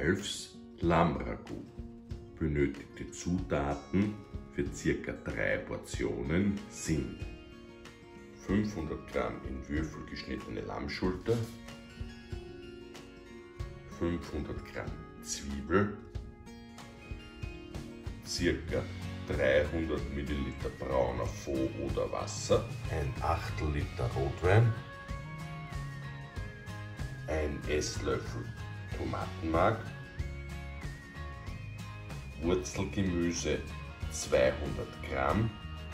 Ralfs Lammragout. Benötigte Zutaten für ca. 3 Portionen sind 500 Gramm in Würfel geschnittene Lammschulter, 500 Gramm Zwiebel, ca. 300 Milliliter brauner Fond oder Wasser, ein Achtel Liter Rotwein, ein Esslöffel Tomatenmark, Wurzelgemüse 200 Gramm.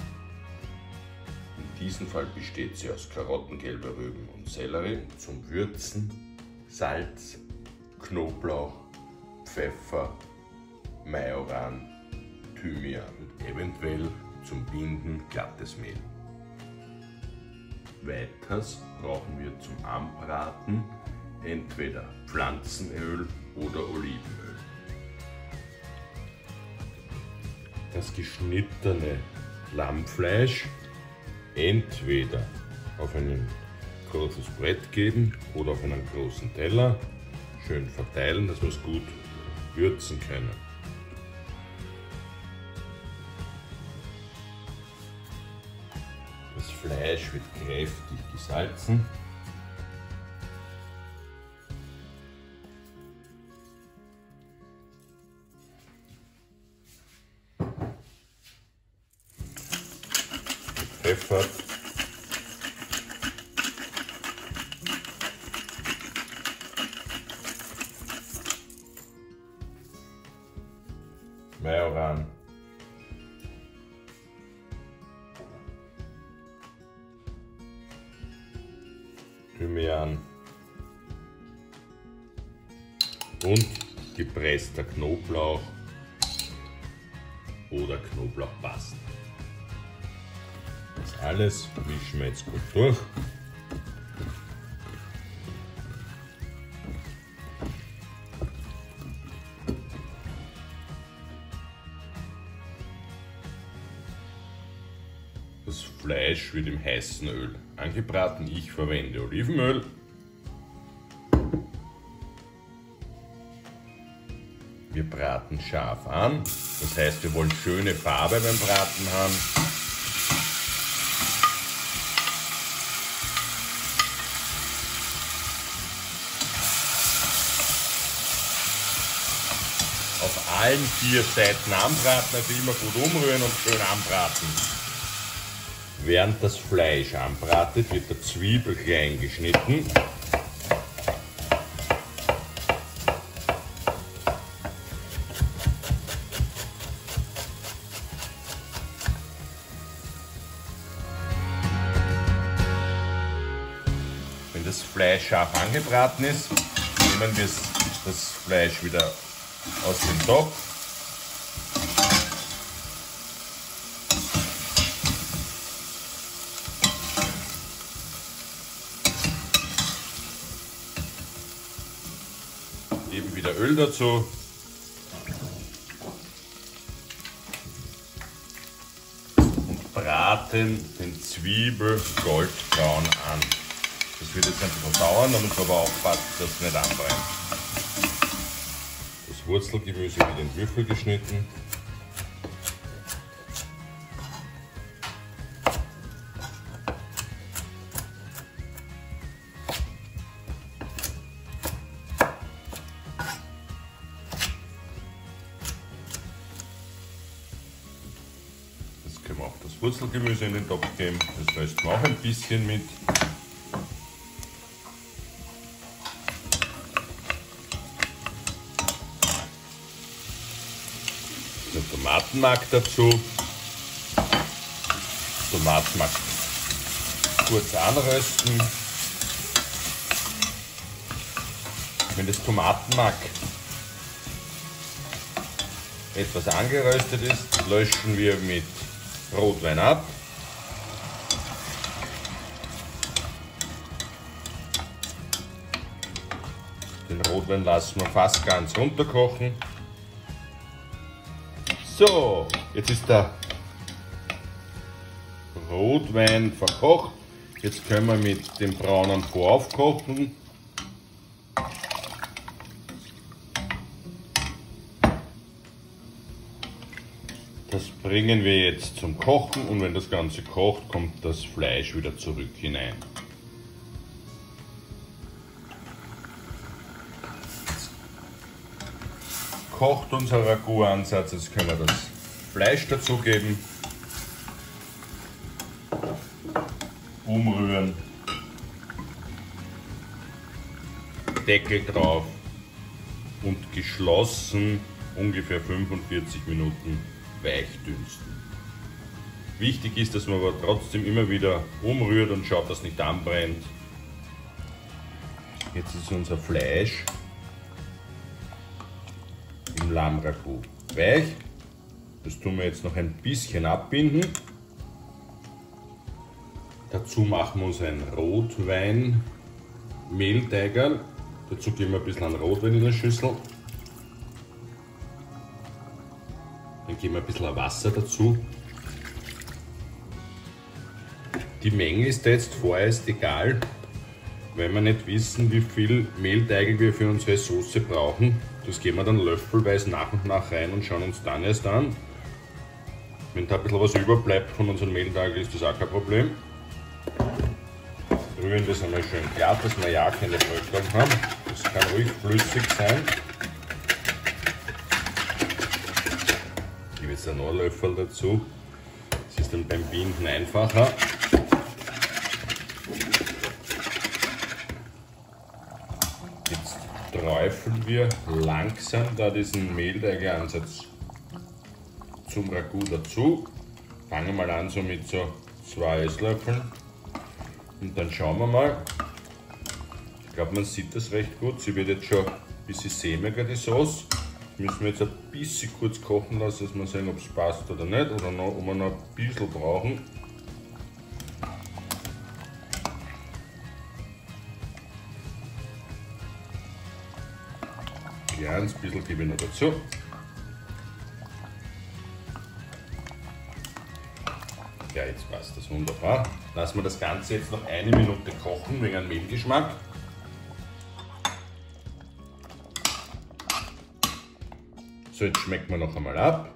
In diesem Fall besteht sie aus Karotten, gelbe Rüben und Sellerie. Zum Würzen Salz, Knoblauch, Pfeffer, Majoran, Thymian und eventuell zum Binden glattes Mehl. Weiters brauchen wir zum Anbraten entweder Pflanzenöl oder Olivenöl. Das geschnittene Lammfleisch entweder auf ein großes Brett geben oder auf einen großen Teller, schön verteilen, dass wir es gut würzen können. Das Fleisch wird kräftig gesalzen. Pfeffer. Majoran. Thymian. Und gepresster Knoblauch oder Knoblauchpaste. Das alles mischen wir jetzt gut durch. Das Fleisch wird im heißen Öl angebraten. Ich verwende Olivenöl. Wir braten scharf an. Das heißt, wir wollen schöne Farbe beim Braten haben. Auf allen 4 Seiten anbraten, also immer gut umrühren und schön anbraten. Während das Fleisch anbratet, wird der Zwiebel klein geschnitten. Wenn das Fleisch scharf angebraten ist, nehmen wir das Fleisch wieder aus dem Topf. Geben wieder Öl dazu. Und braten den Zwiebel goldbraun an. Das wird jetzt ein bisschen dauern, da muss man aber aufpassen, dass es nicht anbrennt. Das Wurzelgemüse wird in Würfel geschnitten. Jetzt können wir auch das Wurzelgemüse in den Topf geben. Das rösten wir auch ein bisschen mit. Den Tomatenmark dazu. Tomatenmark kurz anrösten. Wenn das Tomatenmark etwas angeröstet ist, löschen wir mit Rotwein ab. Den Rotwein lassen wir fast ganz runterkochen. So, jetzt ist der Rotwein verkocht. Jetzt können wir mit dem braunen Fond aufkochen. bringen wir jetzt zum Kochen und wenn das Ganze kocht, kommt das Fleisch wieder zurück hinein. Kocht unser Ragout-Ansatz, jetzt können wir das Fleisch dazugeben, umrühren, Deckel drauf und geschlossen ungefähr 45 Minuten weich dünsten. Wichtig ist, dass man aber trotzdem immer wieder umrührt und schaut, dass nicht anbrennt. Jetzt ist unser Fleisch im Lammragout weich. Das tun wir jetzt noch ein bisschen abbinden. Dazu machen wir uns ein Rotwein-Mehlteigerl. Dazu geben wir ein bisschen Rotwein in der Schüssel. Dann geben wir ein bisschen Wasser dazu. Die Menge ist jetzt vorerst egal, weil wir nicht wissen, wie viel Mehlteigel wir für unsere Soße brauchen. Das geben wir dann löffelweise nach und nach rein und schauen uns dann erst an. Wenn da ein bisschen was überbleibt von unseren Mehlteigeln, ist das auch kein Problem. Rühren das einmal schön glatt, dass wir ja keine Bröckchen haben. Das kann ruhig flüssig sein. Ich gebe jetzt noch einen Löffel dazu. Das ist dann beim Binden einfacher. Jetzt träufeln wir langsam da diesen Mehlteigansatz zum Ragout dazu. Fangen wir mal an so mit so 2 Esslöffeln. Und dann schauen wir mal. Ich glaube, man sieht das recht gut. Sie wird jetzt schon ein bisschen sämiger, die Sauce. Das müssen wir jetzt ein bisschen kurz kochen lassen, dass wir sehen, ob es passt oder nicht. Oder noch, ob wir noch ein bisschen brauchen. Ja, ein bisschen gebe ich noch dazu. Ja, jetzt passt das wunderbar. Lassen wir das Ganze jetzt noch 1 Minute kochen wegen einem Mehlgeschmack. So, jetzt schmecken wir noch einmal ab.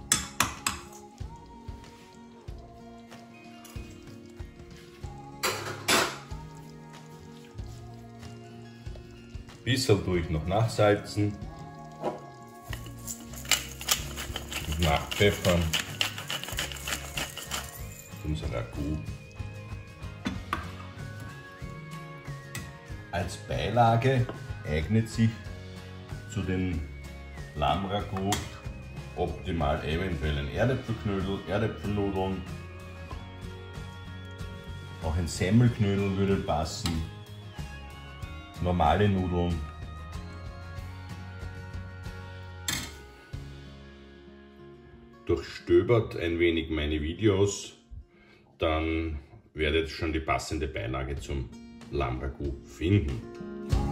Ein bisschen tue ich noch nachsalzen und nachpfeffern. Unser Ragout. Als Beilage eignet sich zu den Lammragout optimal eventuell ein Erdäpfelknödel, Erdäpfelnudeln, auch ein Semmelknödel würde passen, normale Nudeln. Durchstöbert ein wenig meine Videos, dann werdet ihr schon die passende Beilage zum Lammragout finden.